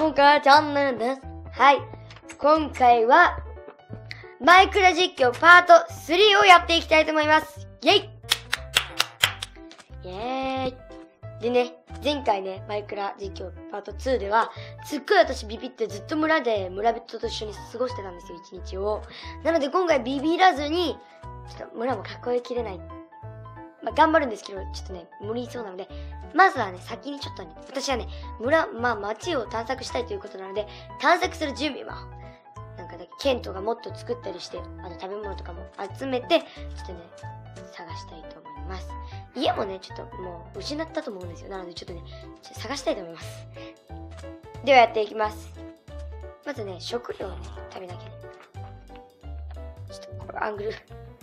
今回はチャンネルです。はい。今回は、マイクラ実況パート3をやっていきたいと思います。イェイイェーイでね、前回ね、マイクラ実況パート2では、すっごい私ビビってずっと村人と一緒に過ごしてたんですよ、一日を。なので今回ビビらずに、ちょっと村も囲いきれない。まあ、頑張るんですけど、ちょっとね、無理そうなので、まずはね、先にちょっとね、私はね、街を探索したいということなので、探索する準備は、剣とかもっと作ったりして、食べ物とかも集めて、ちょっとね、探したいと思います。家もね、ちょっともう失ったと思うんですよ。なのでちょっとね、探したいと思います。ではやっていきます。まずね、食料をね、食べなきゃね。ちょっと、これアングル。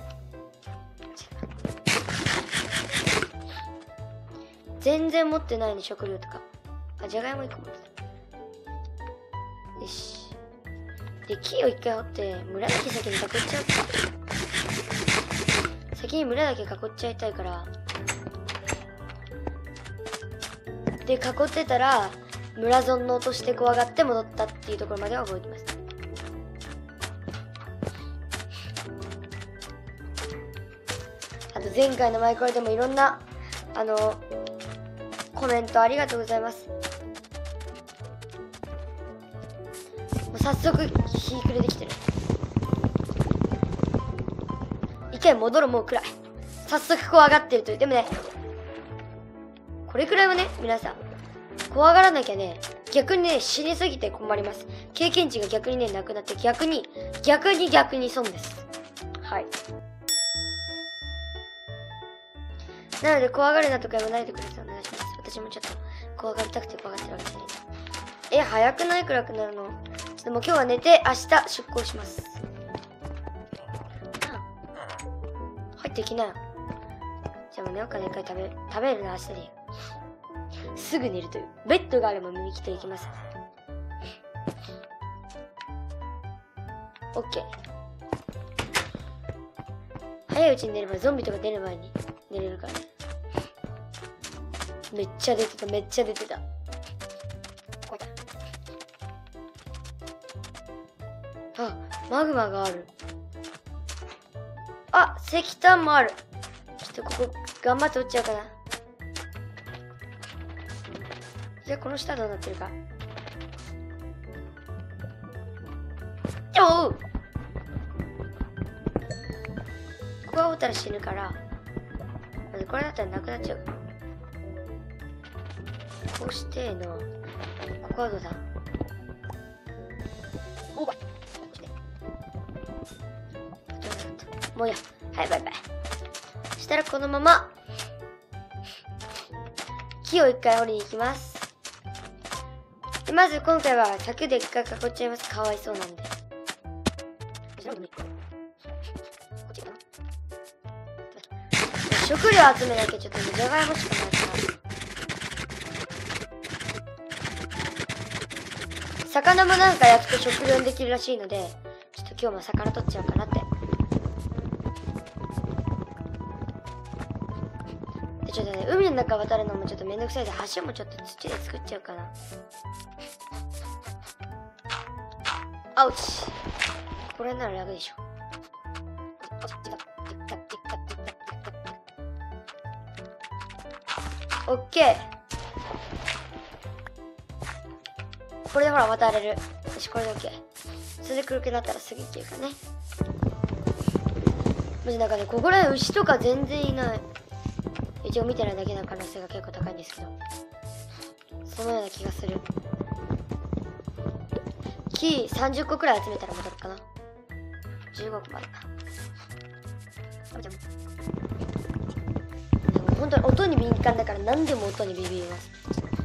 全然持ってないね、食料とか。じゃがいも1個持ってた。よし。で、木を一回掘って、村だけ先に囲っちゃうか。先に村だけ囲っちゃいたいから。で、囲ってたら、村ゾンの落として怖がって戻ったっていうところまでは覚えてます。あと前回のマイクラでもいろんな、コメントありがとうございます。もう早速日暮れてきてる。一回戻る、もう暗い。早速怖がってるという。でもね、これくらいはね、皆さん怖がらなきゃね、逆にね、死にすぎて困ります。経験値が逆にね、なくなって逆に損です。はい。なので怖がるなとか言わないでください。お願いします。私もちょっと怖がりたくて怖がってるわけじゃない。早くない暗くなるの。ちょっともう今日は寝て明日出航します。入ってきなよ。じゃあもうね、お金一回食べるな、明日で。すぐ寝るという。ベッドがあれば見に来ていきます。オッケー。早いうちに寝ればゾンビとか出る前に寝れるからね。めっちゃ出てた。あ、マグマがある。あ、石炭もある。ちょっとここ頑張って落ちちゃうかな。じゃあこの下どうなってるか。おう、ここが落ちたら死ぬから、これだったらなくなっちゃう。こうしての、ここはどうだ。おばもういいや。はい、バイバイ。そしたらこのまま木を一回折りに行きます。でまず今回は柵で一回囲っちゃいます。かわいそうなんで。食料集めなきゃ。ちょっとじゃがいもしかないから。魚もなんか焼くと食料にできるらしいので、ちょっと今日も魚取っちゃおうかなって。でちょっとね、海の中渡るのもちょっとめんどくさいで、橋もちょっと土で作っちゃうかな。アウチ。これなら楽でしょ。オッケー。これでほら渡れる。よし、これでオッケー。それで黒くなったらすぐ行けるからね。マジなんかね、ここら辺牛とか全然いない。一応見てないだけの可能性が結構高いんですけど、そのような気がする。木30個くらい集めたら戻るかな。15個までか。でも本当に音に敏感だから何でも音にビビります。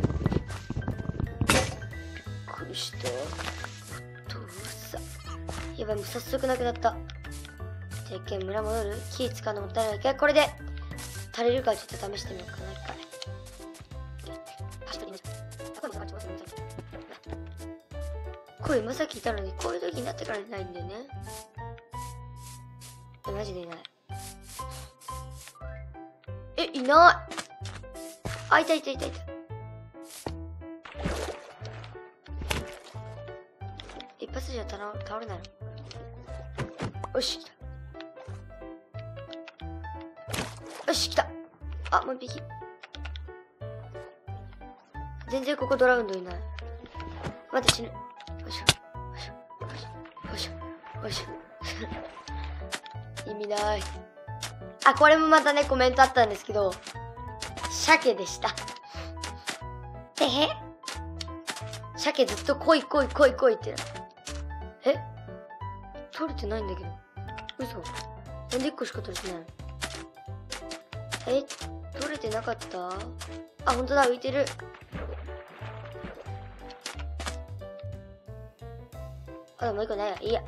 びっくりした。どうさ。やばい、もう早速なくなった。じゃあ一回村戻る。木使うのもったいないけど、これで足りるかちょっと試してみようかな。声今さっきいたのに、こういう時になってからいないんだよね。マジでいない。いない。あ、いた。 じゃ倒れないの。よし、来た。よし、来た。あ、もう一匹。全然ここドラウンドいない。待って、死ぬ。よいしょ。よいしょ。よいしょ。意味ない。あ、これもまたね、コメントあったんですけど、鮭でした。てへ。鮭ずっと来いって。え？取れてないんだけど。嘘。なんで1個しか取れてないの？取れてなかった？あ、ほんとだ、浮いてる。あ、もう1個ないや。いいや。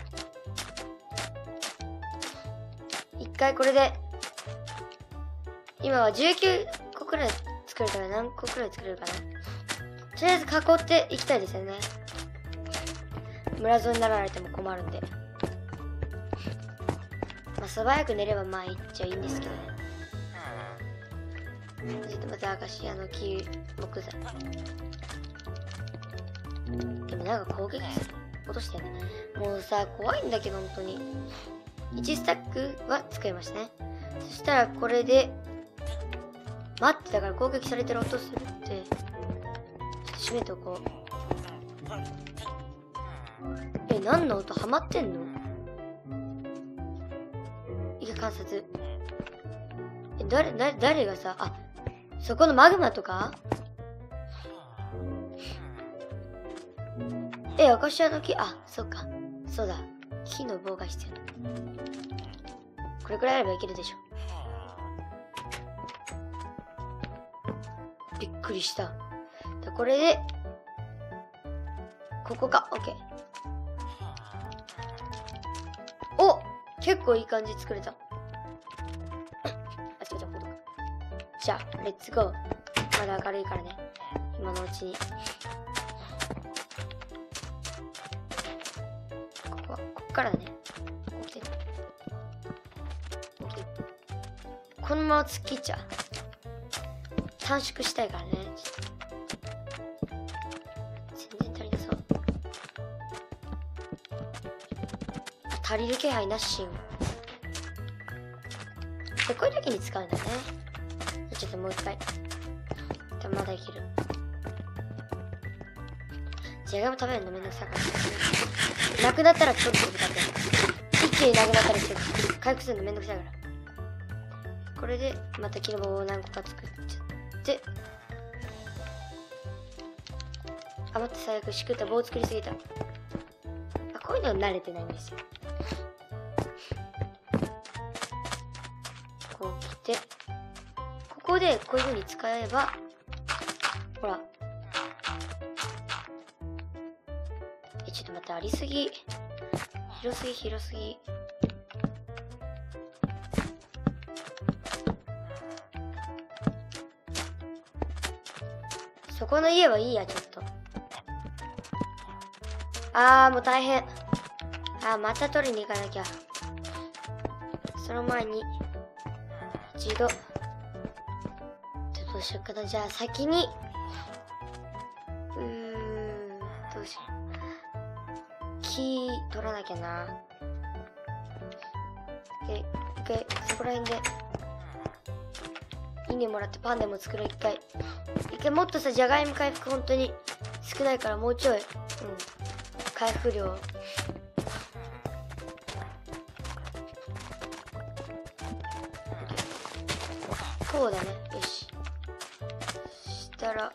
一回これで、今は19個くらい作れたら何個くらい作れるかな。とりあえず囲っていきたいですよね。村ゾになられても困るんで。まあ素早く寝ればまあいっちゃいいんですけどね。ちょっとまたアカシアの木材。でもなんか攻撃落としたよね。もうさ、怖いんだけど本当に。1スタックは作りましたね。そしたらこれで、待って、だから攻撃されてる音するって。閉めとこう。何の音ハマってんの？いいか観察。誰がさ、あ、そこのマグマとか？アカシアの木、あ、そうか。そうだ。木の棒が必要。これくらいあればいけるでしょ。びっくりした。これで、ここか。オッケー。お！結構いい感じ作れた。じゃあ、レッツゴー。まだ明るいからね。今のうちに。こっからだね。このまま突っ切っちゃう。短縮したいからね。全然足りなそう。足りる気配なしよ。で、こういう時に使うんだね。ちょっともう一回。まだいける。じゃがいも食べるのめんどくさいから。なくなったらちょっと食べて。一気になくなったらちょっと回復するのめんどくさいから。これでまた木の棒を何個か作っちゃって。あ、待って、最悪しくった棒作りすぎた。あ、こういうの慣れてないんですよ。こう来て、ここでこういう風に使えば、ほら。ちょっと待って、ありすぎ。広すぎ。そこの家はいいや、ちょっと。もう大変。また取りに行かなきゃ。その前に、一度。どうしようかな。じゃあ先に。どうしよう。木取らなきゃな。一回、そこら辺で。稲もらってパンでも作ろう、一回もっとさ、じゃがいも回復本当に少ないからもうちょい、回復量。こうだね。よし。そしたら、こ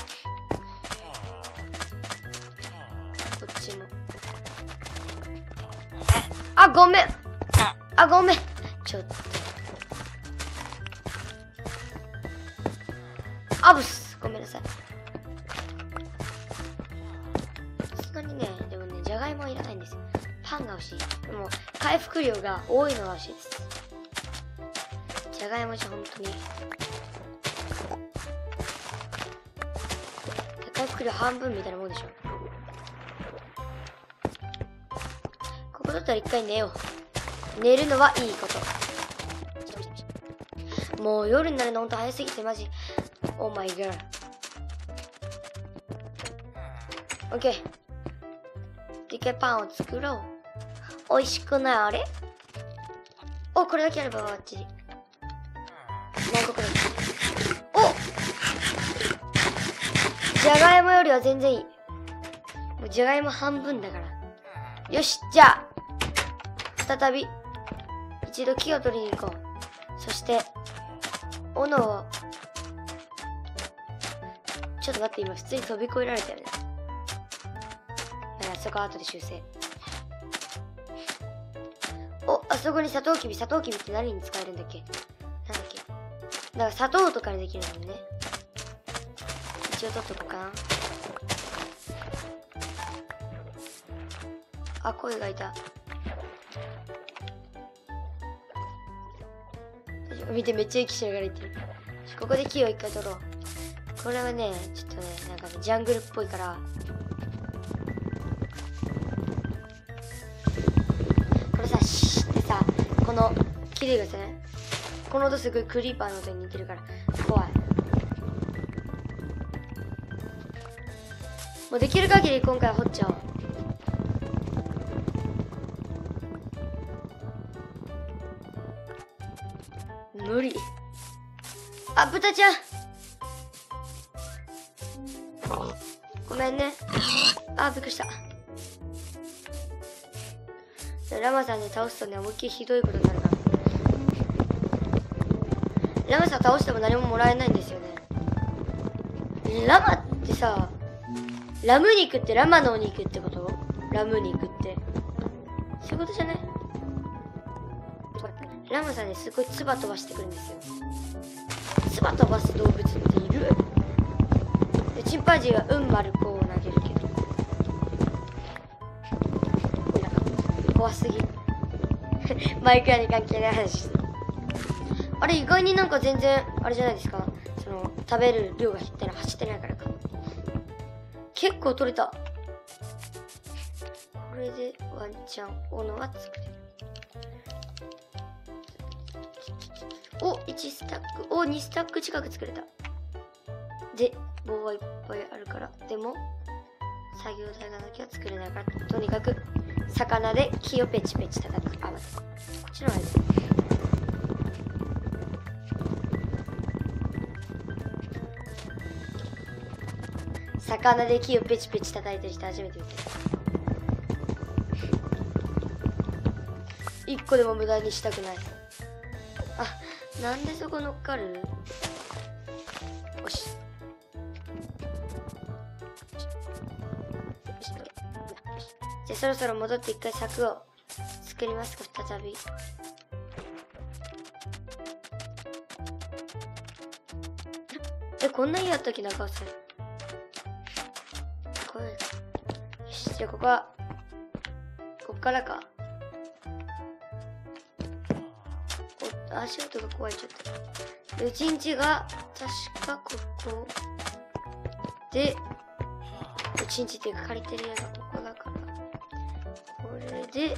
っちも。ごめん。ごめん。ちょっと。ブス。ごめんなさい。さすがにね、でもね、じゃがいもはいらないんですよ。パンが欲しい。でも、回復量が多いのが欲しいです。じゃがいもじゃ本当に。回復量半分みたいなもんでしょ。ここだったら一回寝よう。寝るのはいいこと。もう夜になるのほんと早すぎてマジ。オーマイガー。オッケー。で、 回パンを作ろう。美味しくないあれ？お、これだけあればバッチリ。何個くらい？お！じゃがいもよりは全然いい。もうじゃがいも半分だから。よし、じゃあ、再び、一度木を取りに行こう。そして、斧を、ちょっと待って、今普通に飛び越えられたよね。そこは後で修正。お、あそこにサトウキビ。サトウキビって何に使えるんだっけ？なんだっけ？だから砂糖とかでできるもんね。一応取っとこうかな。あ、声がいた。見て、めっちゃ息しながら言ってる。ここで木を一回取ろう。これはね、ちょっとね、なんかね、ジャングルっぽいから。これさ、シーってさ、この、切れがさ、この音すごいクリーパーの音に似てるから、怖い。もうできる限り今回は掘っちゃおう。無理。あ、豚ちゃん。ごめんね。あ、びっくりした。ラマさんで倒すとね、思いっきりひどいことになるから。ラマさん倒しても何ももらえないんですよね。ラマってさ、ラム肉ってラマのお肉ってこと？ラム肉って。そういうことじゃない？ラマさんね、すごい唾飛ばしてくるんですよ。唾飛ばす動物っている？でチンパンジーは丸こう投げるけど。怖すぎ。マイクラに関係ない話して。あれ意外になんか全然、あれじゃないですか。その、食べる量が減ってない、走ってないからか。結構取れた。これでワンチャン斧は作れる。お、1スタック。お、2スタック近く作れた。で、棒はいっぱいあるから。でも、作業台がなきゃ作れないから。とにかく、魚で木をペチペチ叩く。あ、待って。こっちの方がいい。魚で木をペチペチ叩いてる人初めて見た。一個でも無駄にしたくない。あ、なんでそこ乗っかる？よし。じゃあそろそろ戻って一回柵を作りますか、再び。こんな家あったっけ、中尾さん。これ。よし、じゃあここは、こっからか。お、足音が怖い、ちょっと。で、うちんちが、確かここ。で、うちんちっていうか借りてる家がここだから。これで、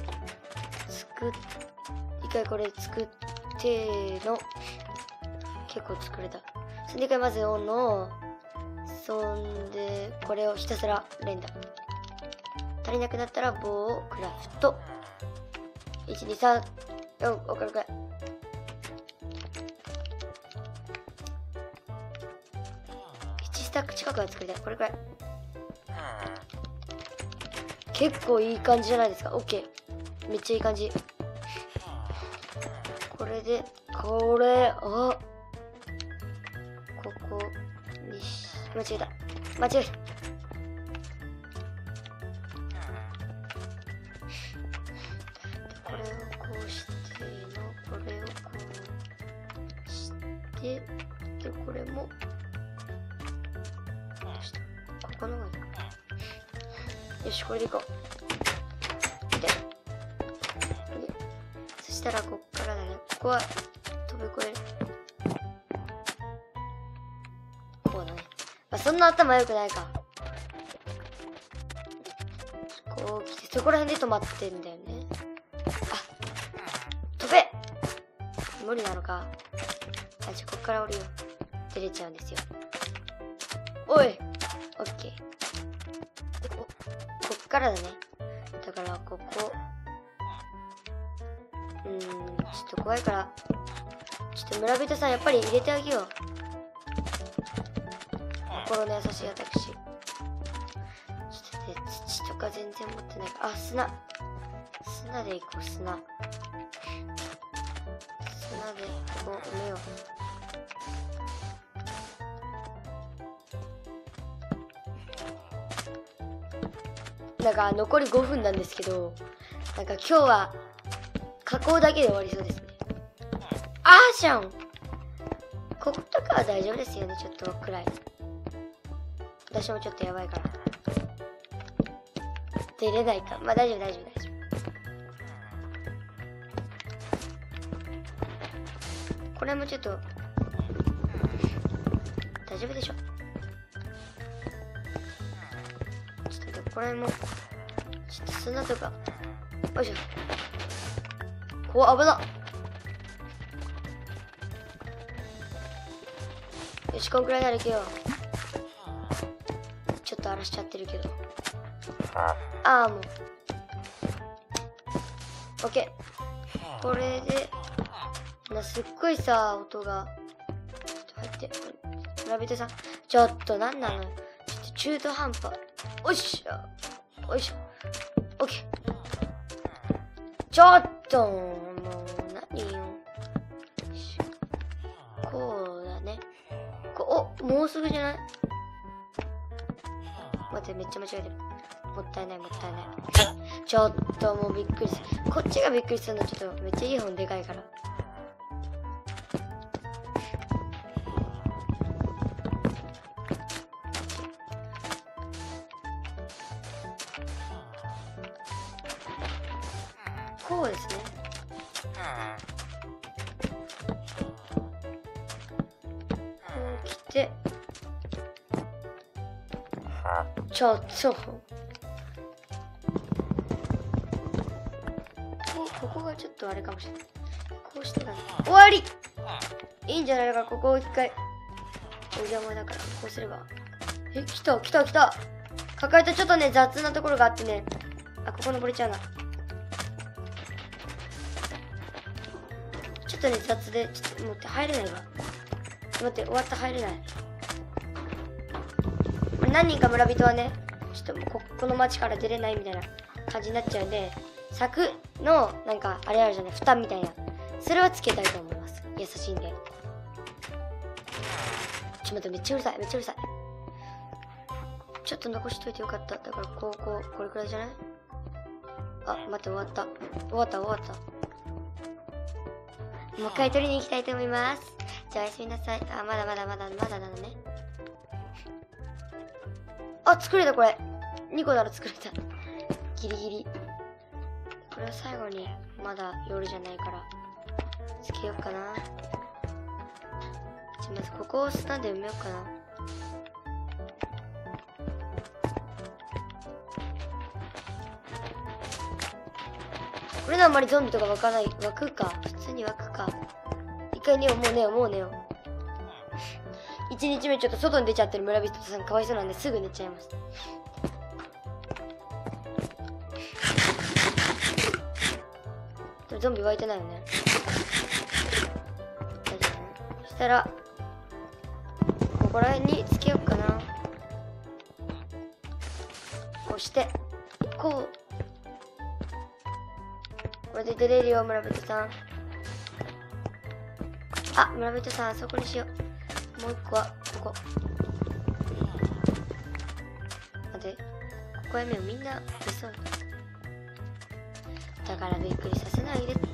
一回これ作っての、結構作れた。そんで一回まず斧を、そんで、これをひたすら連打。足りなくなったら棒をクラフト。1、2、3、4、5、6、7。1スタック近くは作りたい。これくらい。結構いい感じじゃないですか。OK。めっちゃいい感じ。これで、これを、ここに間違えた。間違えた。これをこうしてこれをこうして、で、これも、ここのがいいか。よし、これでいこう。で、そしたらこっからだね。ここは飛び越える。こうだね。まあ、そんな頭良くないか。こう来て、そこら辺で止まってんだよね。あ、飛べ！無理なのか。あ、じゃあこっから降りよう。出れちゃうんですよ。おい！オッケー。こっからだね。 からここ。ちょっと怖いから、ちょっと村人さんやっぱり入れてあげよう。心の優しい私。ちょっとね、土とか全然持ってないから。あ、砂で行こう、砂でここ埋めよう。なんか残り5分なんですけど、なんか今日は加工だけで終わりそうですね。あーしゃん、こことかは大丈夫ですよね。ちょっとくらい。私もちょっとやばいから出れないか。まあ大丈夫。これもちょっと大丈夫でしょ。ちょっとこれもちょっと砂とか。よいしょ。お、危な。よし、こんくらいならいけよ。ちょっと荒らしちゃってるけど。ああ、もう。オッケー。これで、すっごいさ、音が。ちょっと入って。村人さん。ちょっとなんなの？ちょっと中途半端。おいしょ。よいしょ。オッケー。ちょっと、もう、何よ。こうだね。もうすぐじゃない？待って、めっちゃ間違えてる。もったいない。ちょっともうびっくりする。こっちがびっくりするの。ちょっとめっちゃイヤホンでかいから。こうですね。こう来て、ちょっとここがちょっとあれかもしれない。こうしてから終わり。いいんじゃないか。ここを一回お邪魔だからこうすれば。来た。抱えた。ちょっとね雑なところがあってね。あ、ここ登れちゃうな。ちょっとね雑で、ちょっと待って、入れないわ。待って、終わった。入れない。何人か村人はね、ちょっともうこの町から出れないみたいな感じになっちゃうんで、柵のなんかあれあるじゃない、蓋みたいな、それはつけたいと思います。優しいんで。待って、めっちゃうるさい。ちょっと残しといてよかった。だからこれくらいじゃない？あ、待って、終わった。もう一回取りに行きたいと思います。じゃあおやすみなさい。あ、まだだね。あ、作れた。これ2個なら作れた。ギリギリ。これは最後に、まだ夜じゃないからつけようかな。まずここを砂で埋めようかな。これのあんまりゾンビとか湧くか。普通に湧くか。一回寝よう。もう寝よう。1日目ちょっと外に出ちゃってる村人さんかわいそうなんですぐ寝ちゃいます。ゾンビ湧いてないよね。大丈夫ね。そしたらここら辺につけようかな。こうしてこれで出れるよ。村人さん。あ、村人さんあそこにしよう。もう一個はここ。待って、ここやめよ。みんな出そう。だからびっくりさせないでって。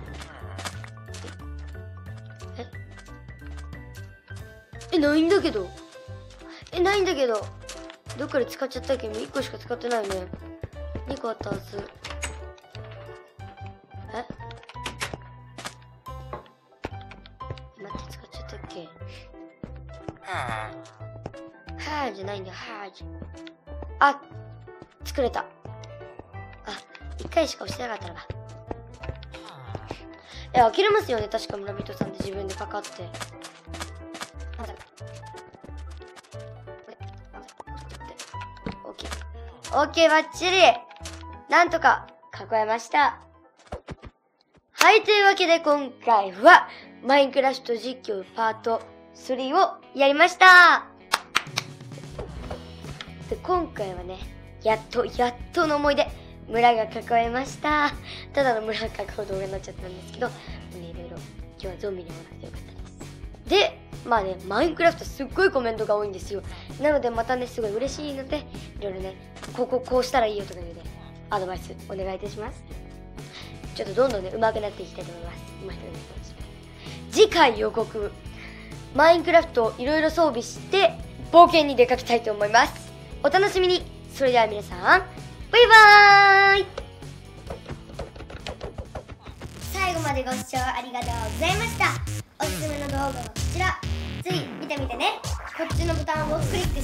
ないんだけど。どっかで使っちゃったけど1個しか使ってないよね。2個あったはず。待って、使っちゃったっけ。はーじゃないんだよ。あ、作れた。あ、1回しか押してなかったのか。呆れますよね。確か村人さんで自分でパカって。オッケーバッチリ。 なんとか囲えました。はい、というわけで今回はマインクラフト実況パート3をやりました。で、今回はね、やっとの思い出、村が囲えました。ただの村が囲う動画になっちゃったんですけど、ね、いろいろ今日はゾンビにもらってよかったです。で、まあね、マインクラフトすっごいコメントが多いんですよ。なのでまたね、すごい嬉しいので、いろいろね、こうしたらいいよとかいうね、アドバイスお願いいたします。ちょっとどんどんね、上手くなっていきたいと思います。上手くなっていきます。次回予告、マインクラフトをいろいろ装備して冒険に出かけたいと思います。お楽しみに。それでは皆さん、バイバーイ。最後までご視聴ありがとうございました。おすすめの動画はこちら。ぜひ見てみてね。こっちのボタンをクリック